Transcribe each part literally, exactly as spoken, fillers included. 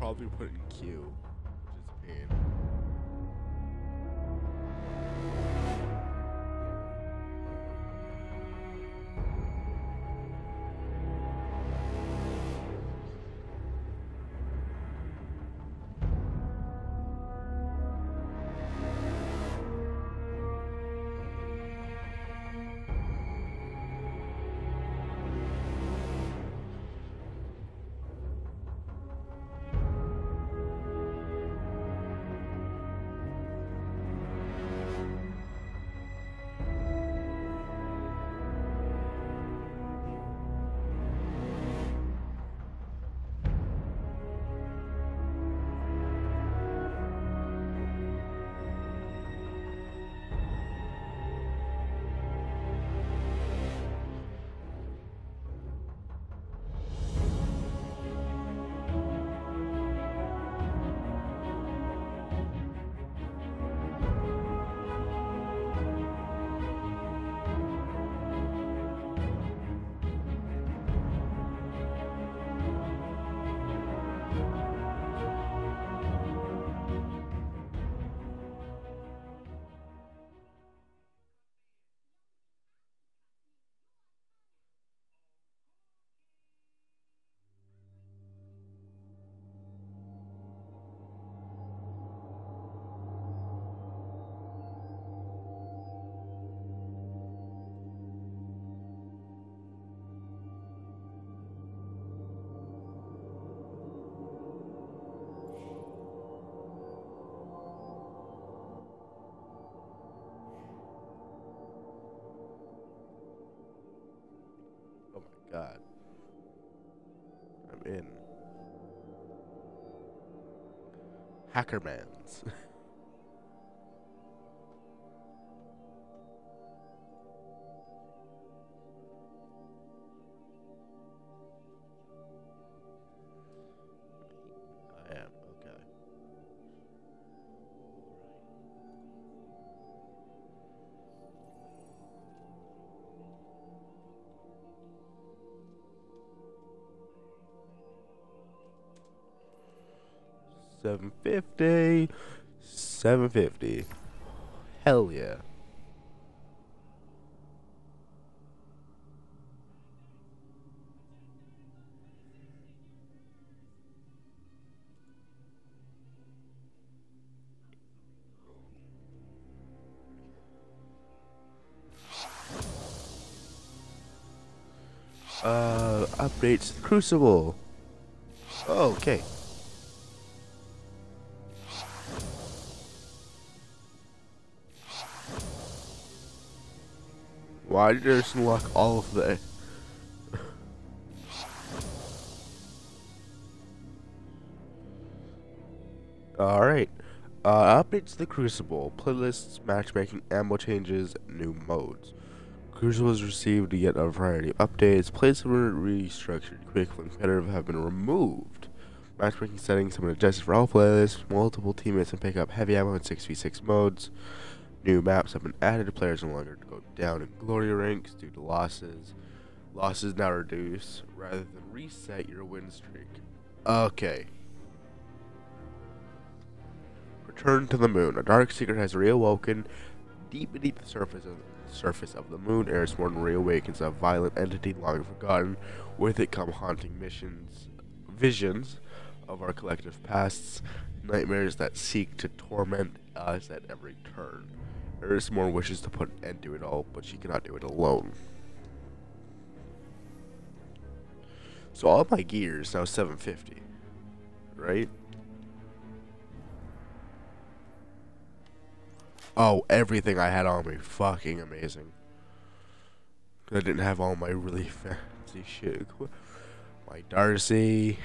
probably put in queue, which is a pain. Oh my god. I'm in. Hackermans. I am, okay. seven fifty. seven fifty. Hell yeah. Uh, updates to the Crucible. Oh, okay. Why did I just unlock all of the... Alright. Uh, updates to the Crucible. Playlists, matchmaking, ammo changes, new modes. Crucible has received yet a variety of updates. Plays have been restructured. Quick and competitive have been removed. Matchmaking settings have been adjusted for all playlists. Multiple teammates can pick up heavy ammo in six v six modes. New maps have been added. Players no longer go down in glory ranks due to losses. Losses now reduce rather than reset your win streak. Okay. Return to the moon. A dark secret has reawoken deep beneath the surface of the surface of the moon. Erismorn reawakens a violent entity long forgotten. With it come haunting missions, visions of our collective pasts, nightmares that seek to torment us at every turn. Erismorn wishes to put an end to it all, but she cannot do it alone. So all my gear is now seven fifty, right? Oh, everything I had on me, fucking amazing. I didn't have all my really fancy shit. My Darcy.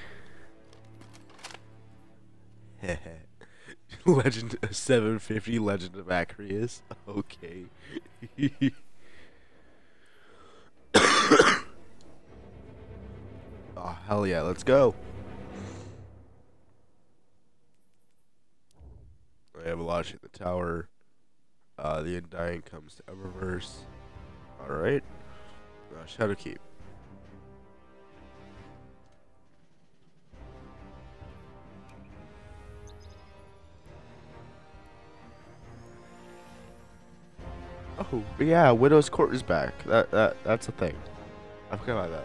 Legend seven fifty Legend of Acreus. Okay. Oh, hell yeah, let's go. I have a lot of shit in the tower. Uh, the Undying comes to Eververse. Alright. Uh, Shadowkeep. Oh, yeah, Widow's Court is back. That that that's a thing. I forgot about that.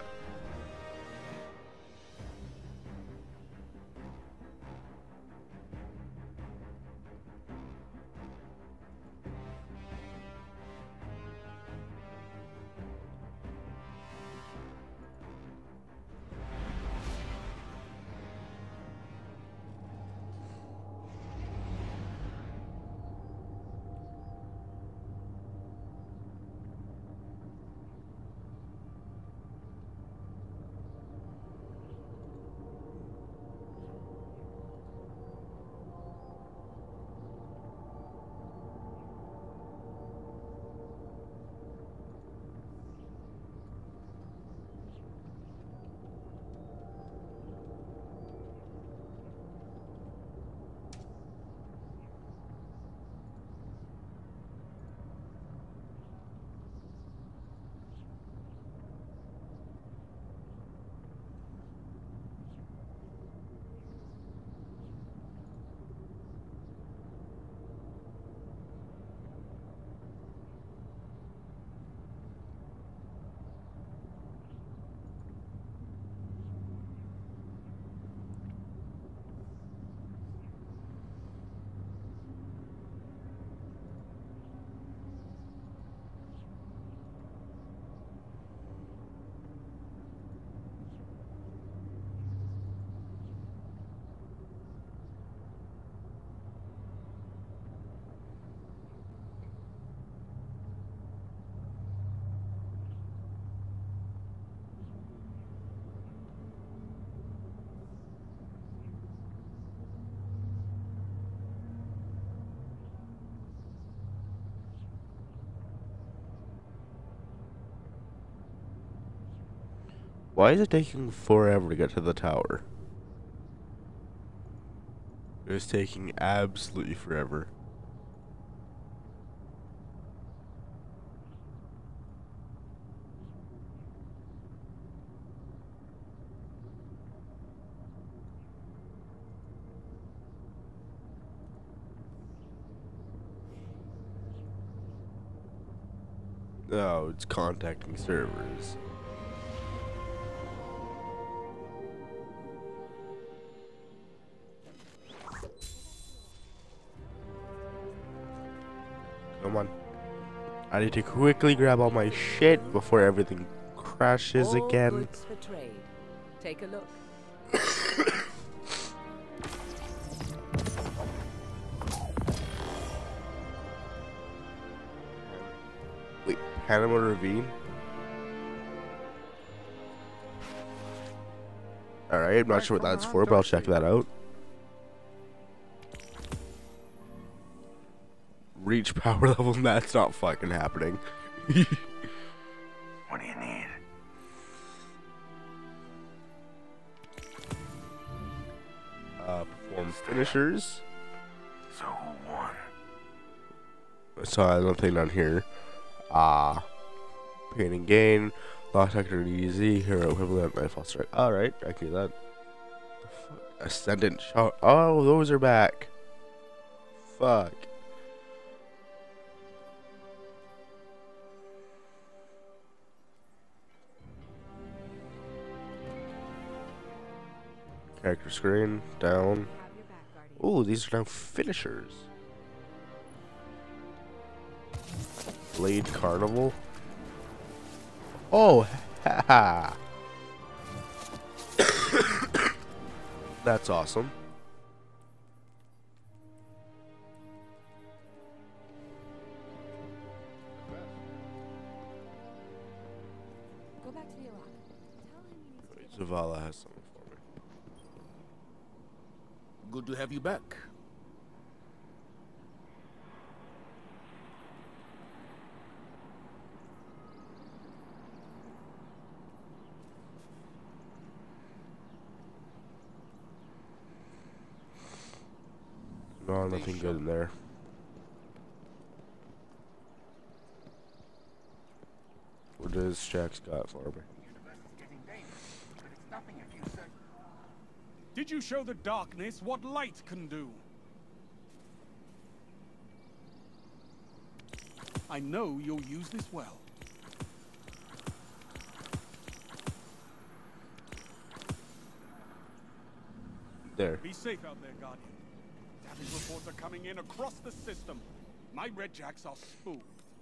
Why is it taking forever to get to the tower? It's taking absolutely forever. Oh, it's contacting servers. Come on. I need to quickly grab all my shit before everything crashes All again. goods for trade. Take a look. Wait, Panama Ravine? Alright, I'm not sure what that's for, but I'll check that out. Reach power level, that's not fucking happening. What do you need? Uh, perform finishers. So who won? So I don't think down here. Ah. Pain and gain. Lock sector easy. Hero equivalent. Nightfall strike. Alright, I can do that. The fuck? Ascendant shot. Oh, those are back. Fuck. Character screen. Down. Ooh, these are now finishers. Blade Carnival. Oh, haha. That's awesome. Go back to the Iraq. Tell him he needs to get Zavala has something for me. Good to have you back. No, nothing good in there. What does Jack's got for me? Did you show the darkness what light can do? I know you'll use this well. There. Be safe out there, Guardian. Damage reports are coming in across the system. My red jacks are spooled.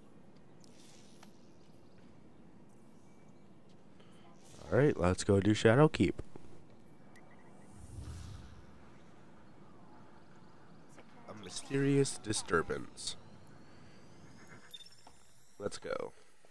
Alright, let's go do shadowkeep. A mysterious disturbance. Let's go.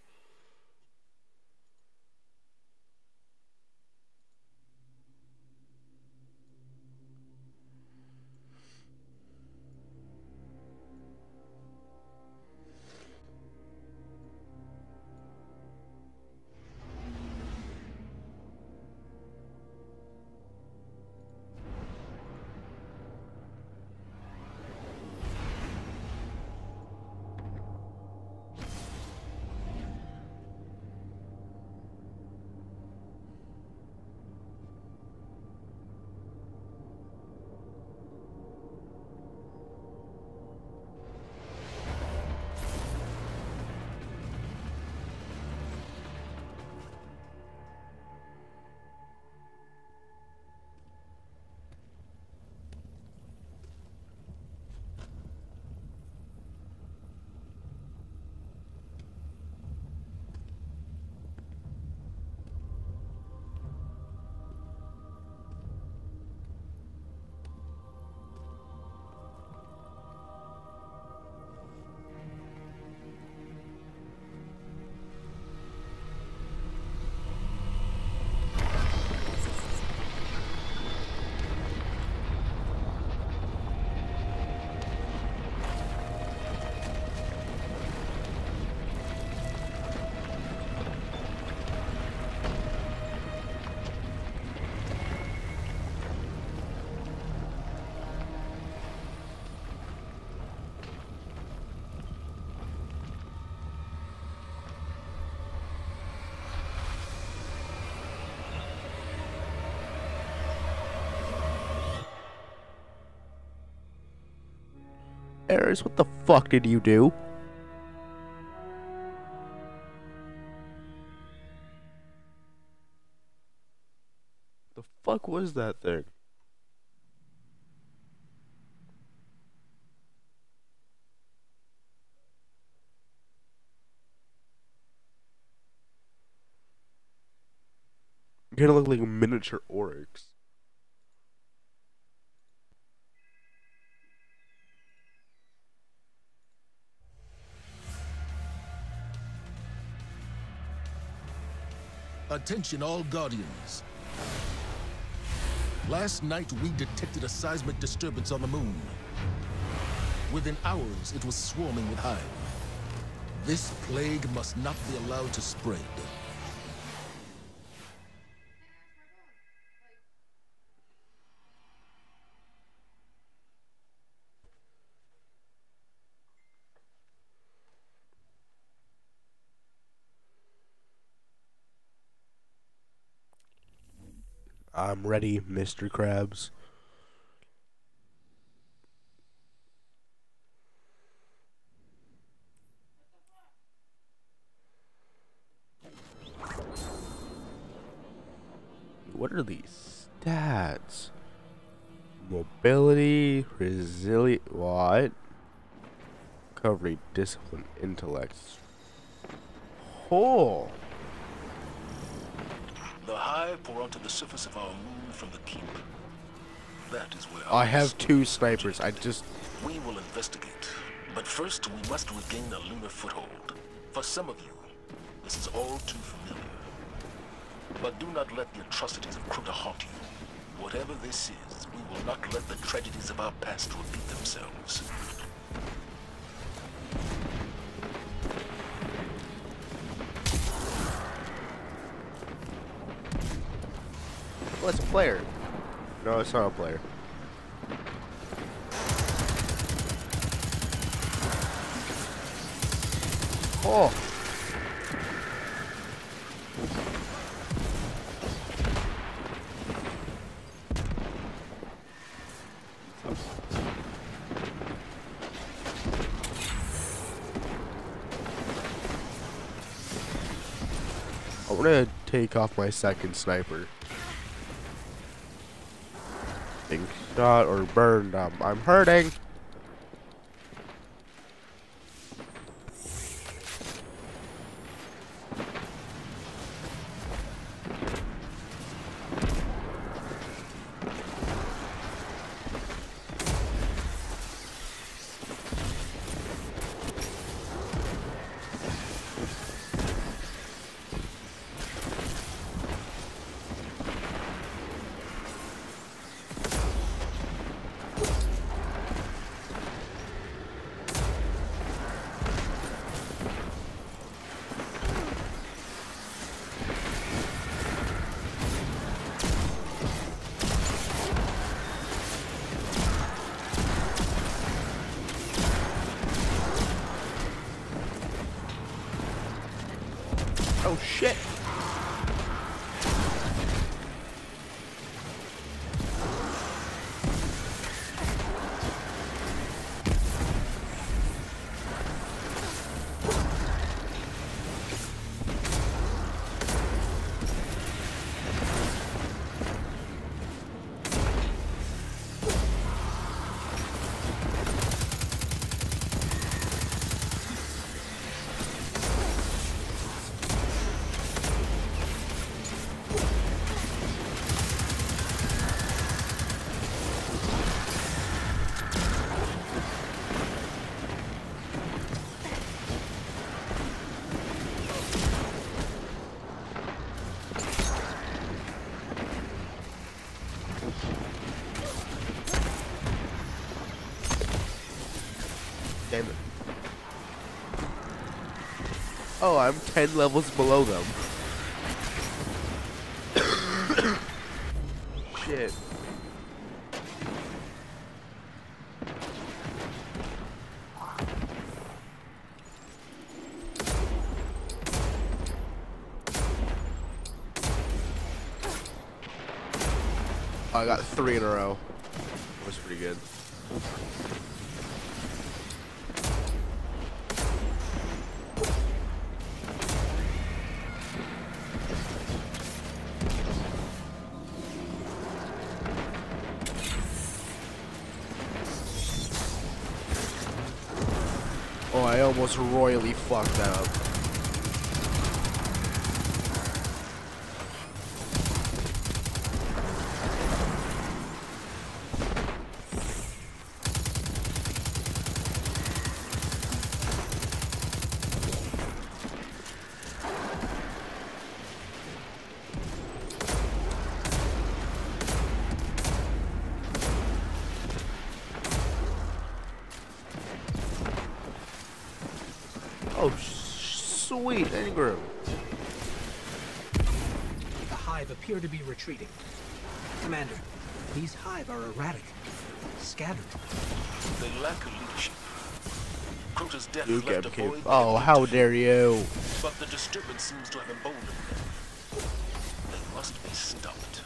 Ares, what the fuck did you do? The fuck was that thing? You're gonna look like a miniature oryx. Attention all Guardians. Last night we detected a seismic disturbance on the moon. Within hours it was swarming with Hive. This plague must not be allowed to spread. I'm ready, Mister Krabs. What are these stats? Mobility, resilient, what? Recovery, discipline, intellect. Oh! The Hive pour onto the surface of our moon from the keep. That is where I have two snipers. I just... We will investigate. But first, we must regain a lunar foothold. For some of you, this is all too familiar. But do not let the atrocities of Kruta haunt you. Whatever this is, we will not let the tragedies of our past repeat themselves. Oh, it's a player. No, it's not a player. Oh! I'm gonna take off my second sniper. Being shot or burned. Um, I'm hurting. Oh shit! Damn it. Oh, I'm ten levels below them. Shit. Oh, I got three in a row. That was pretty good. Oh, I almost royally fucked up. Oh, sweet, Ingram. The Hive appear to be retreating. Commander, these Hive are erratic, scattered. They lack leadership. Crota's death You left get a keep. void. Oh, how dare you! But the disturbance seems to have emboldened them. They must be stopped.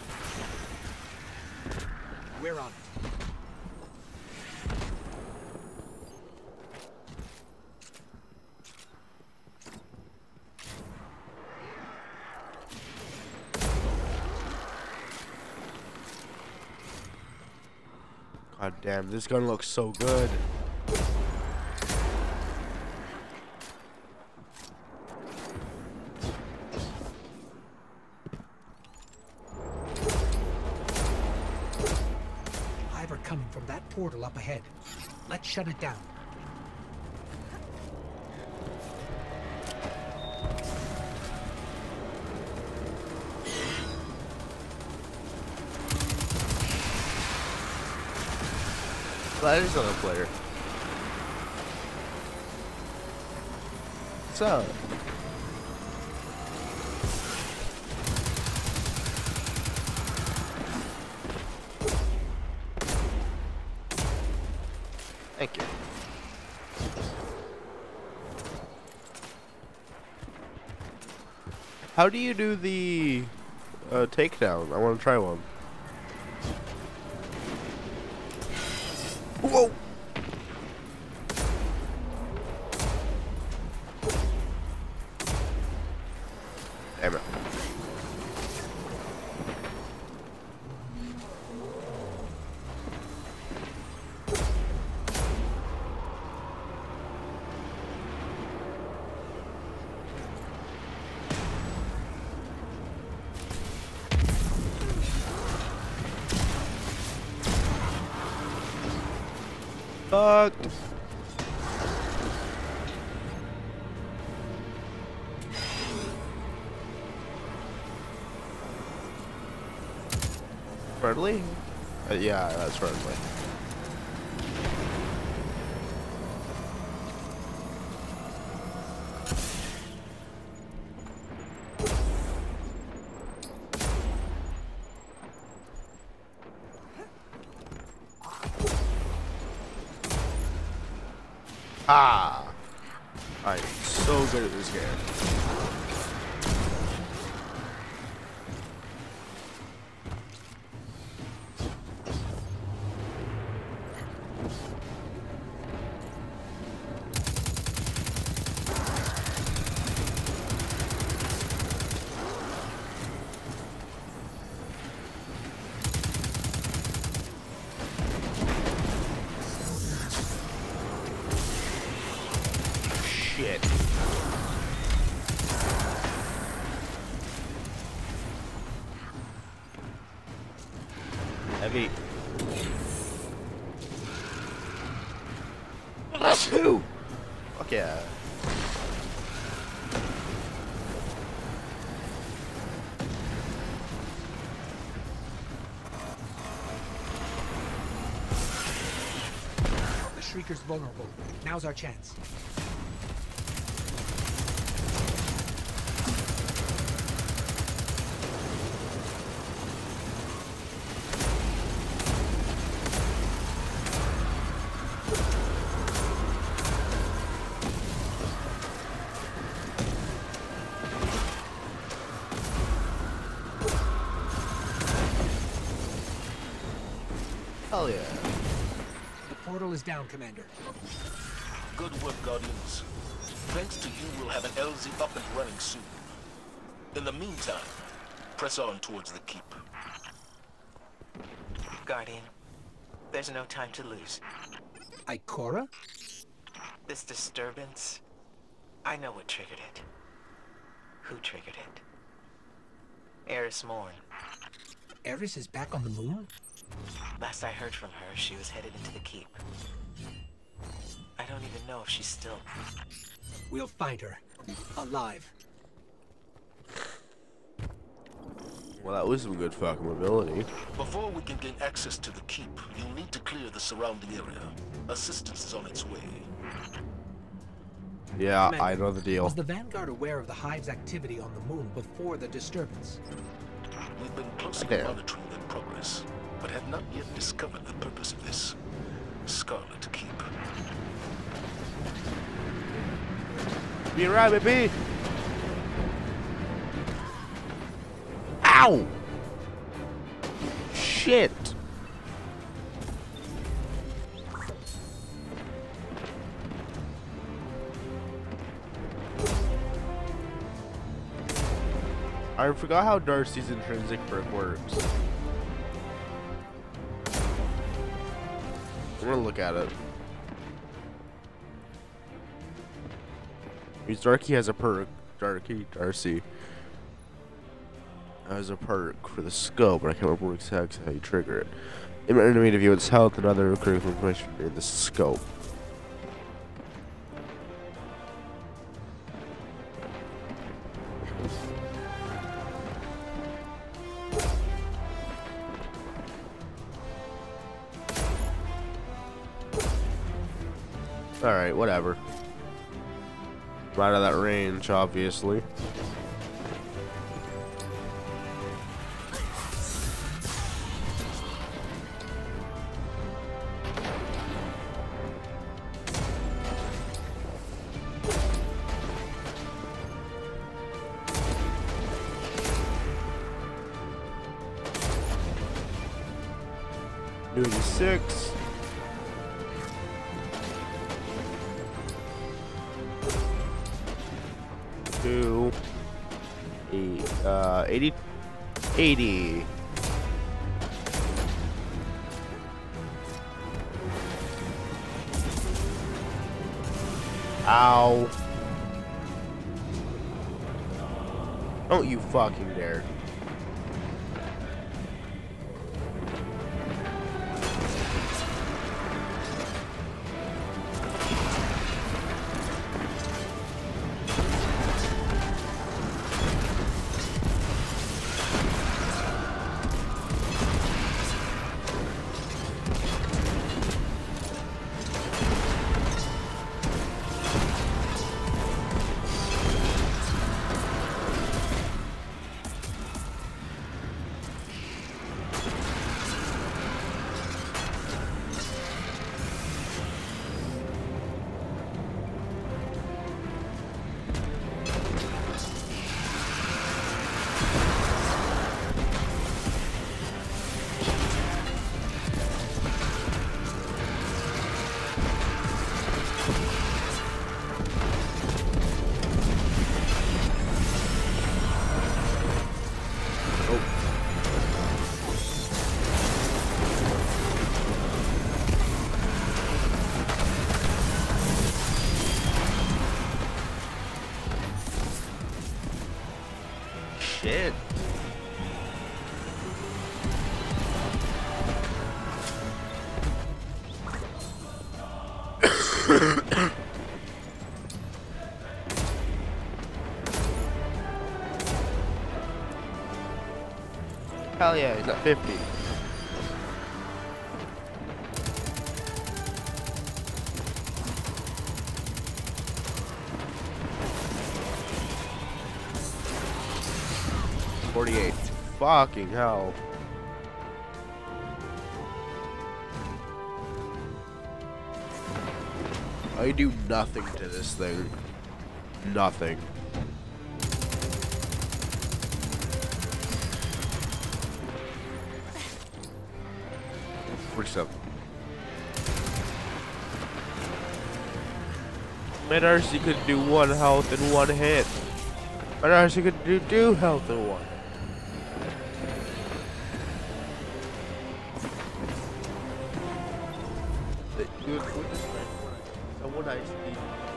We're on it. God damn, this gun looks so good. Hive are coming from that portal up ahead. Let's shut it down. That is another player. What's up? Thank you. How do you do the uh, takedown? I want to try one. Whoa! Damn it. Fucked. Friendly? Uh, yeah, that's friendly. Ah! I'm so good at this game. Shit. Heavy. That's who? Fuck yeah. The Shrieker's vulnerable. Now's our chance. Hell yeah. The portal is down, Commander. Good work, Guardians. Thanks to you, we'll have an L Z up and running soon. In the meantime, press on towards the keep. Guardian, there's no time to lose. Ikora? This disturbance, I know what triggered it. Who triggered it? Eris Morn. Eris is back on the moon? Last I heard from her, she was headed into the keep. I don't even know if she's still... We'll find her. Alive. Well, that was some good fucking mobility. Before we can gain access to the keep, you'll need to clear the surrounding area. Assistance is on its way. Yeah, Commander, I know the deal. Was the Vanguard aware of the Hive's activity on the moon before the disturbance? We've been closely Damn. monitoring their progress, but have not yet discovered the purpose of this Scarlet Keep. Be right, baby. Ow! Shit! I forgot how Darcy's intrinsic perk works. I'm gonna look at it. Because Darky has a perk. Darky, Darcy has a perk for the scope, but I can't remember exactly how you trigger it. It might enemy to view its health and other critical information in the scope. Alright, whatever. Right out of that range, obviously. Doing six. Two. eight, uh, eighty, eighty. Ow. Don't you fucking dare. Shit. Hell yeah, he's at fifty. forty-eight. Fucking hell. I do nothing to this thing. Nothing. forty-seven. My Darcy could do one health in one hit. My Darcy could do two health in one. Dude, what is that? Someone I see.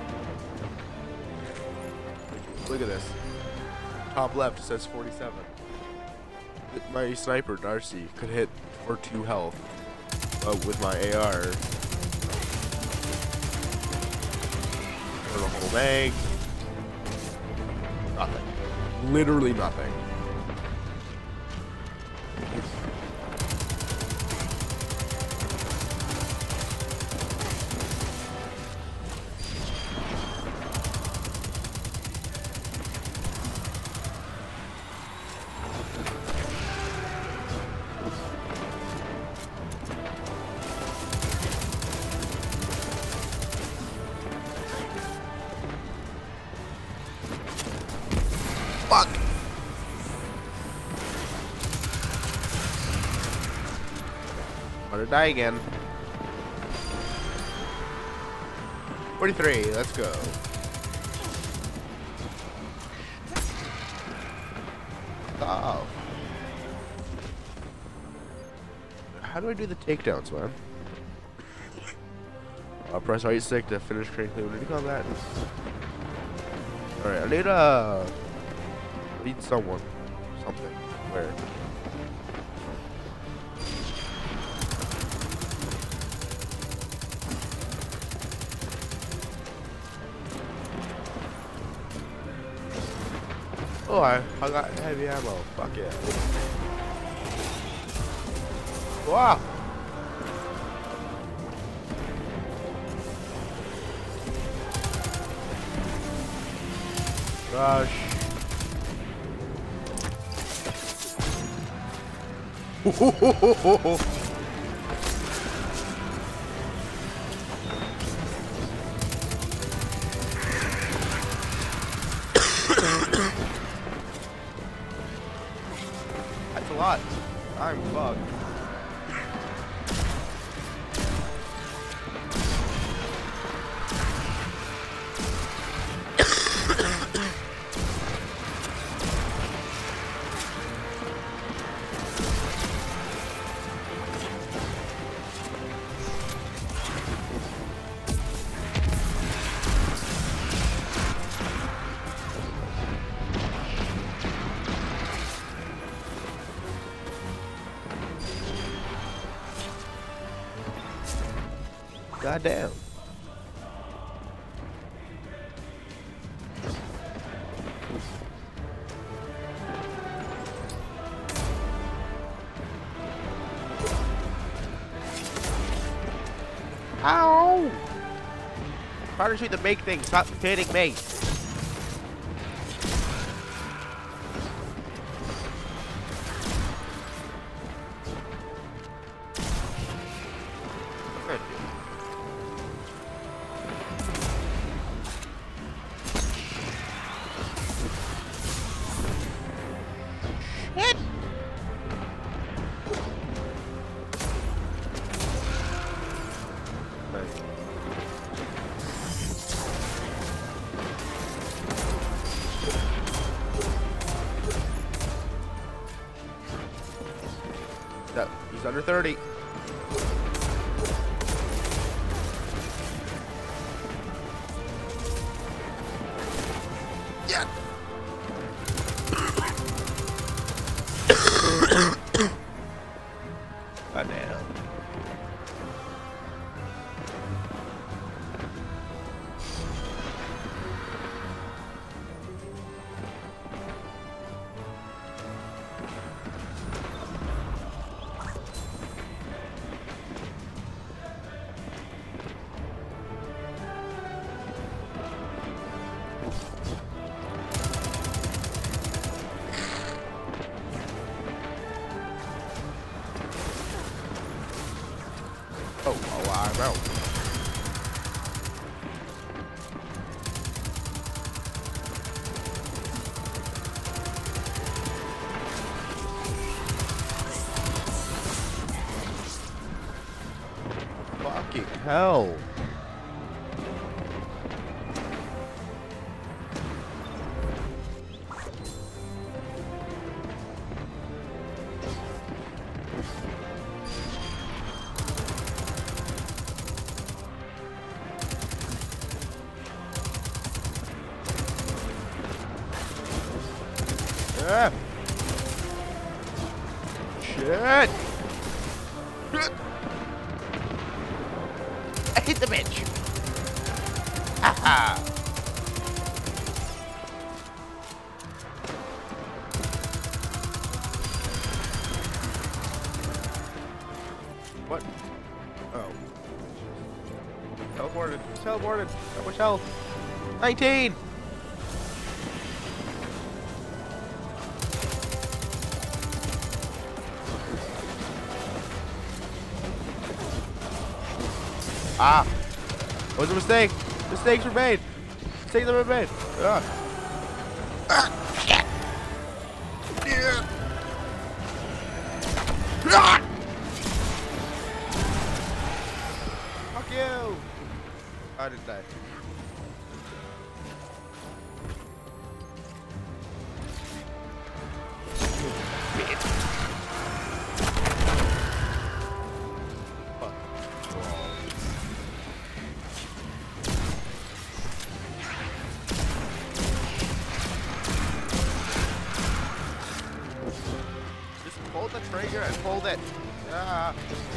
Look at this. Top left says forty-seven. My sniper Darcy could hit for two health uh, with my A R. For the whole bag. Nothing. Literally nothing. Fuck! I'm gonna die again. forty-three, let's go. Oh. How do I do the takedowns, man? I'll press right stick to finish critically wounded combat. Alright, I need a... I need someone. Something. Where? Oh, I, I got heavy ammo. Fuck yeah. Wow! Gosh. That's a lot. I'm fucked. Goddamn. Ow! Trying to shoot the big thing. Stop hitting me. No, he's under thirty. Yeah. God damn. Oh, oh, I'm out. Fucking hell. Ah. Shit! I hit the bitch! Aha! What? Oh. Teleported. Teleported. How much health? nineteen! Ah! It was a mistake! Mistakes were made! Mistakes were made! Ah! Ah! Shit! Yeah! Ah! Fuck you! I didn't die. Pull the trigger and hold it. Ah.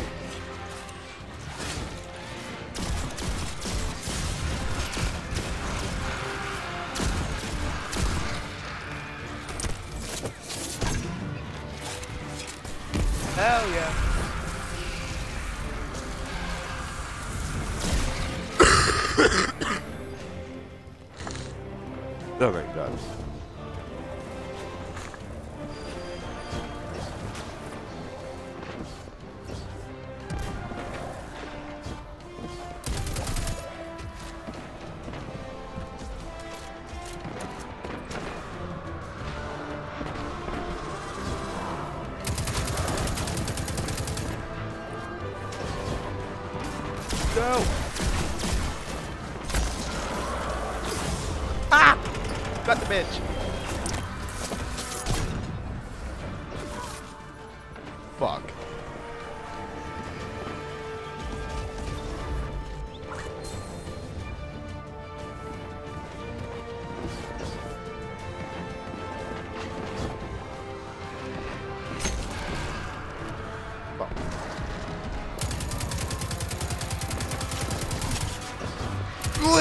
Hell yeah. Oh my god. Go! Ah! Got the bitch. Fuck. Fuck.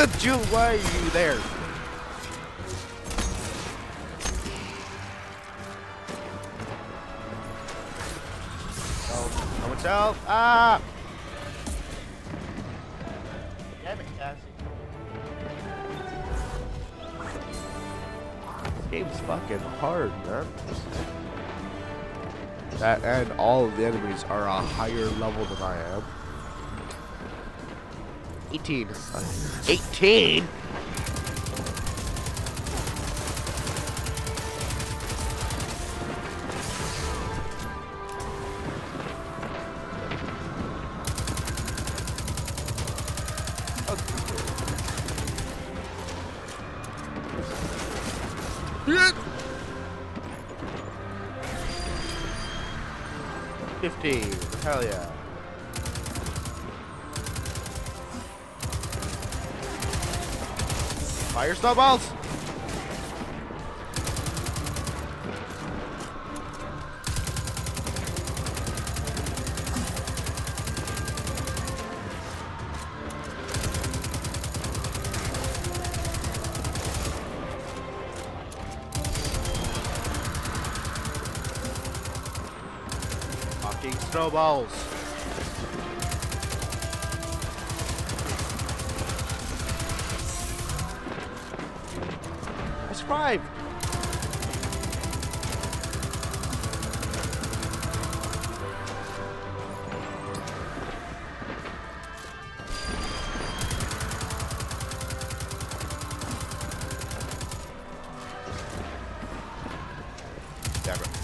Jules, why are you there? Oh, someone help! Ah! Damn it, Cassie. This game's fucking hard, man. That and all of the enemies are a higher level than I am. eighteen. eighteen? fifteen. Hell yeah. Fire snowballs! Fucking snowballs! Five. Damn it.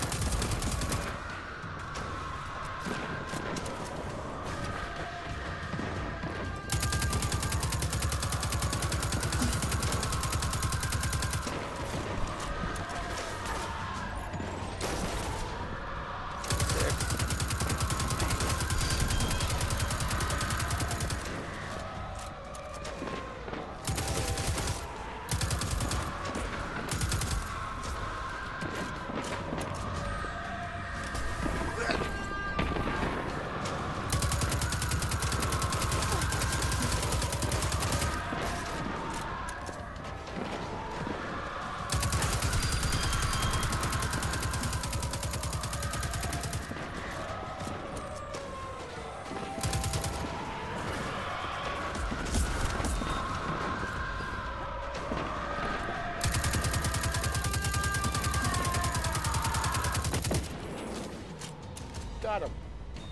Got him.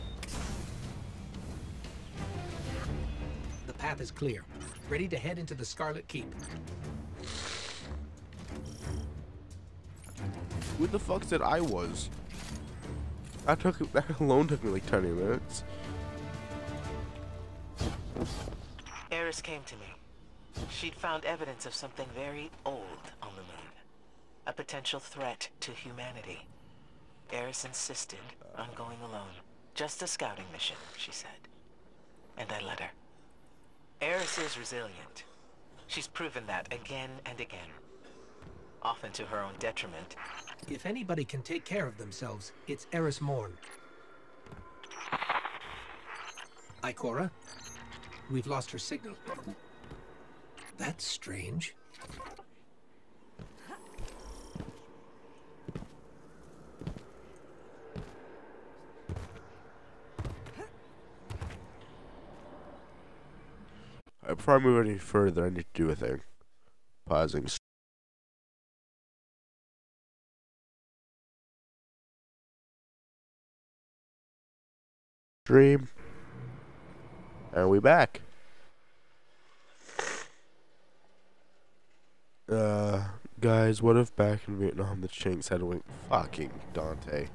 The path is clear. Ready to head into the Scarlet Keep. Who the fuck said I was? That took that alone took me like twenty minutes. Eris came to me. She'd found evidence of something very old on the moon. A potential threat to humanity. Eris insisted on going alone. Just a scouting mission, she said. And I let her. Eris is resilient. She's proven that again and again. Often to her own detriment. If anybody can take care of themselves, it's Eris Morn. Ikora? We've lost her signal. That's strange. Alright, before I move any further, I need to do a thing. Pausing. Stream. And we back. Uh, guys, what if back in Vietnam the Chinks had went fucking Dante?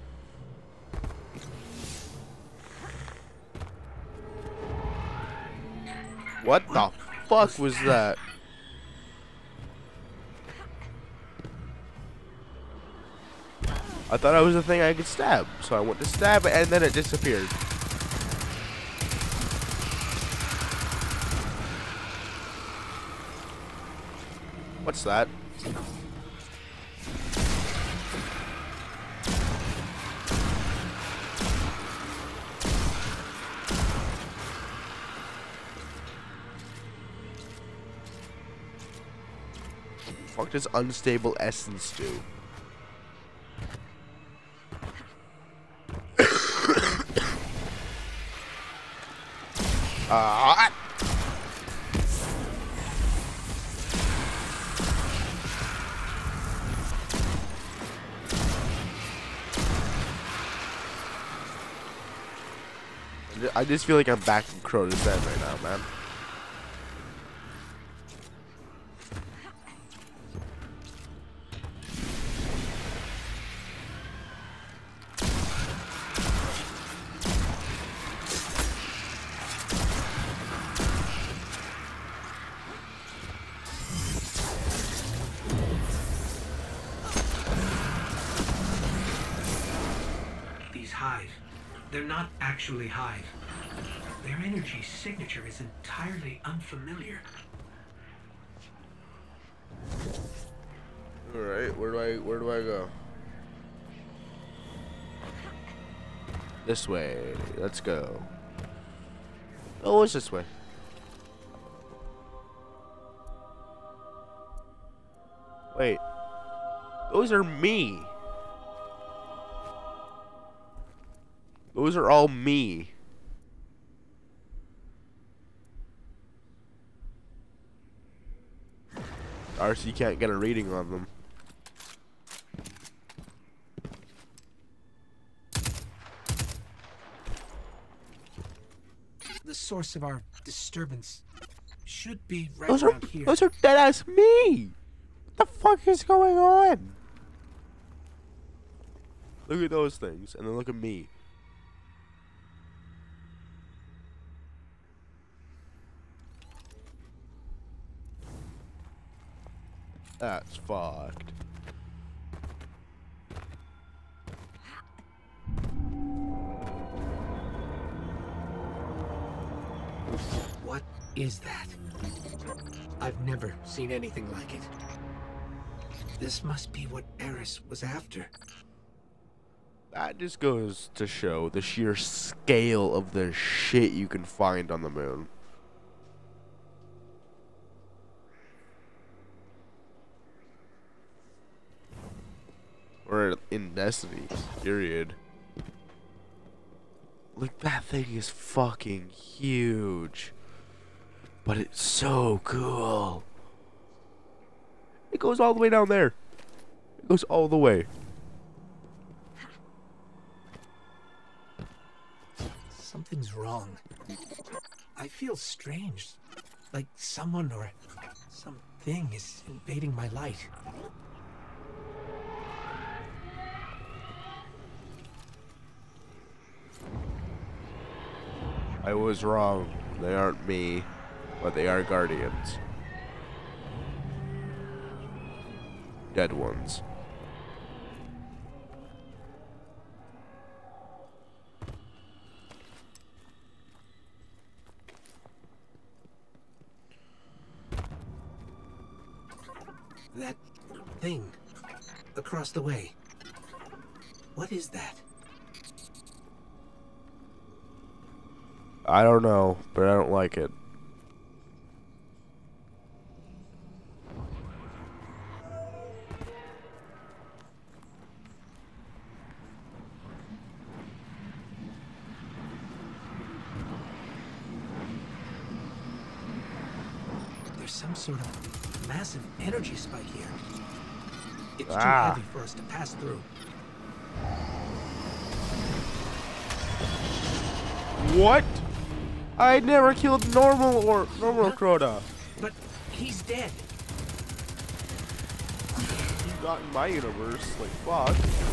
What the fuck was that? I thought I was a thing I could stab, so I went to stab it and then it disappeared. What's that? fuck does unstable essence do? Ah! I just feel like I'm back in Crota's End right now, man. These hive, they're not actually hive. Their energy signature is entirely unfamiliar. All right, where do I where do I go? This way. Let's go. Oh, it's this way. Wait. Those are me. Those are all me. R C can't get a reading on them. The source of our disturbance should be right Those are around here. those are dead ass me. What the fuck is going on? Look at those things, and then look at me. That's fucked. What is that? I've never seen anything like it. This must be what Eris was after. That just goes to show the sheer scale of the shit you can find on the moon. Or in Destiny, period. Look, that thing is fucking huge. But it's so cool. It goes all the way down there. It goes all the way. Something's wrong. I feel strange. Like someone or something is invading my light. I was wrong. They aren't me, but they are guardians. Dead ones. That thing across the way. What is that? I don't know, but I don't like it. There's some sort of massive energy spike here. It's Ah. too heavy for us to pass through. What? I never killed normal or normal Crota. But he's dead. Not in my universe. Like, fuck.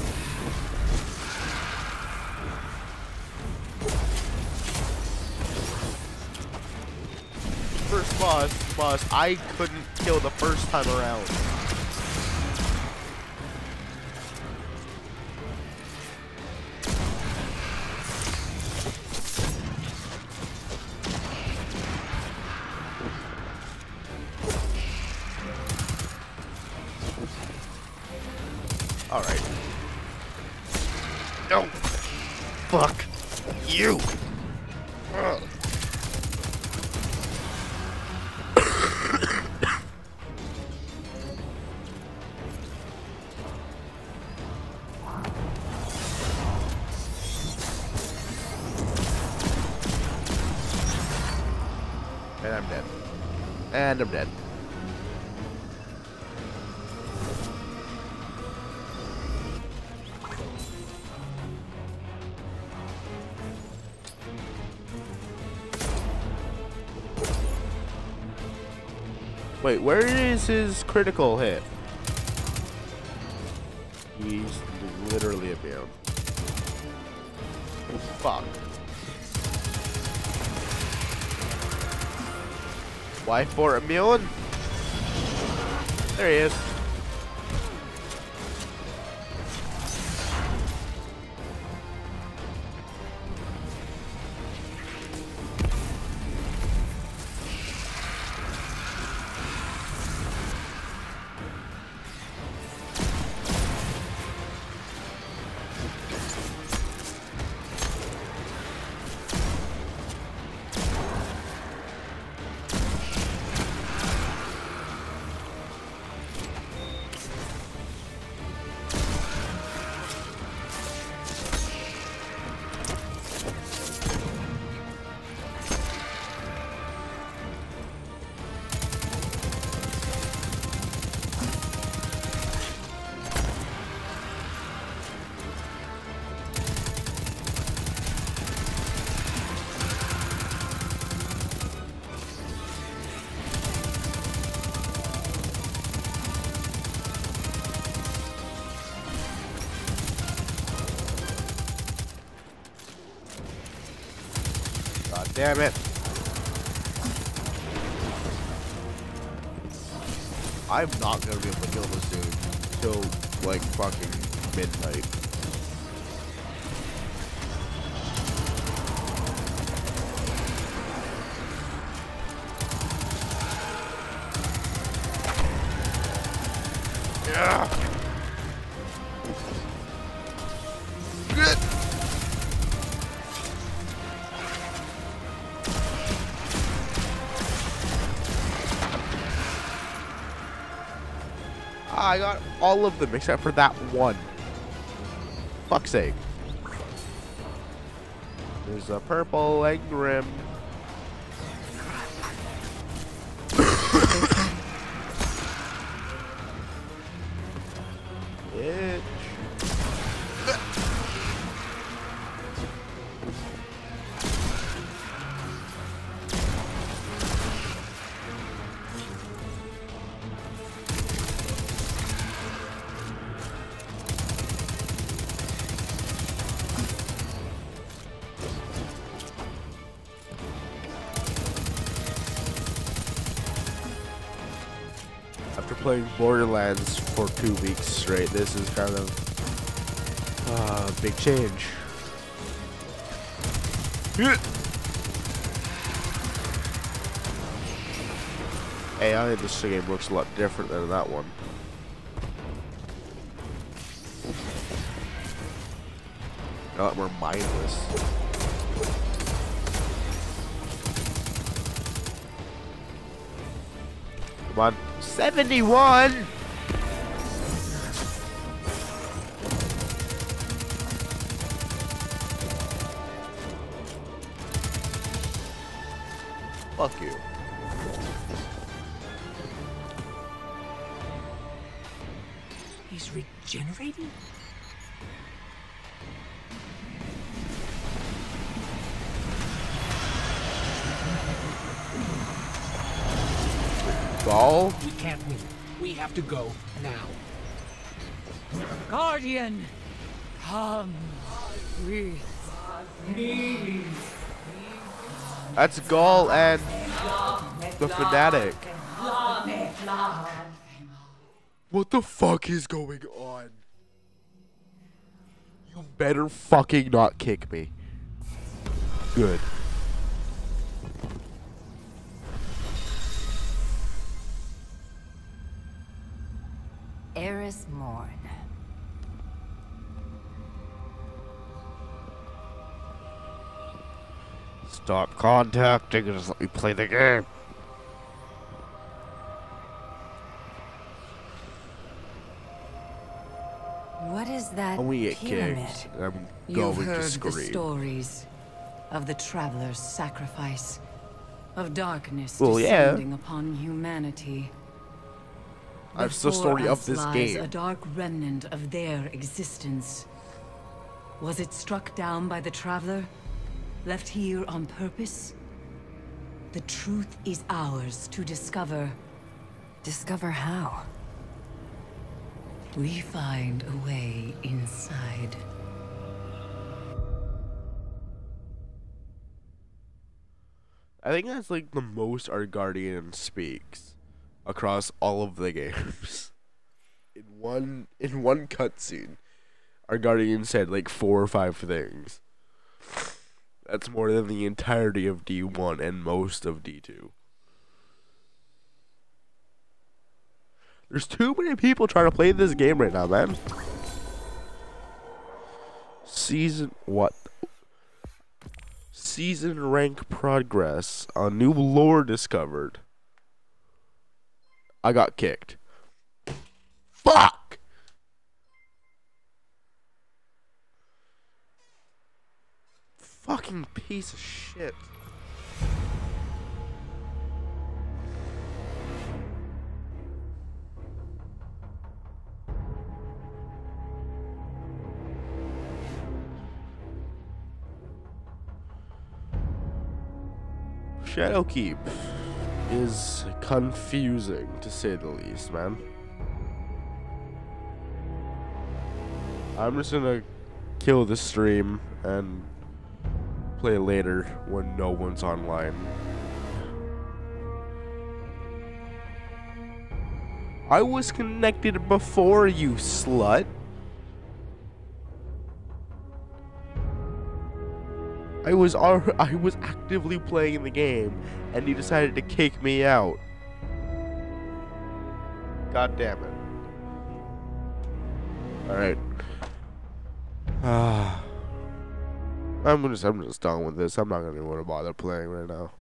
First boss, boss, I couldn't kill the first time around. Alright. No! Fuck you! Ugh. And I'm dead. Wait, where is his critical hit? He's literally immune. Oh, fuck. Why for immune? There he is. God damn it. I'm not gonna be able to kill this dude till like fucking midnight. Yeah. Good. I got all of them except for that one. Fuck's sake. There's a purple engram. Bitch. After playing Borderlands for two weeks straight, this is kind of uh, a big change. Hey, I think this game looks a lot different than that one. A lot more mindless. Come on. seventy-one! Fuck you. He's regenerating? Ball? We can't move. We have to go now. Guardian, come with me. That's Gaul and the Fanatic. What the fuck is going on? You better fucking not kick me. Good. Eris Morn. Stop contacting and just let me play the game. What is that When we get pyramid? kicked, I'm You've going heard to the scream. stories of the traveler's sacrifice. of darkness Well, yeah. descending upon humanity. That's the Before story of us this lies game. a dark remnant of their existence. Was it struck down by the Traveler? Left here on purpose? The truth is ours to discover. Discover how? We find a way inside. I think that's like the most our Guardian speaks across all of the games. In one in one cutscene, our Guardian said like four or five things. That's more than the entirety of D one and most of D two. There's too many people trying to play this game right now, man. Season what? Season rank progress. A new lore discovered. I got kicked. Fuck! Fucking piece of shit. Shadowkeep is confusing, to say the least, man. I'm just gonna kill the stream and play later when no one's online. I was connected before, you slut. I was al- I was actively playing the game, and you decided to kick me out. God damn it! All right. Ah, I'm just I'm just done with this. I'm not gonna want to bother playing right now.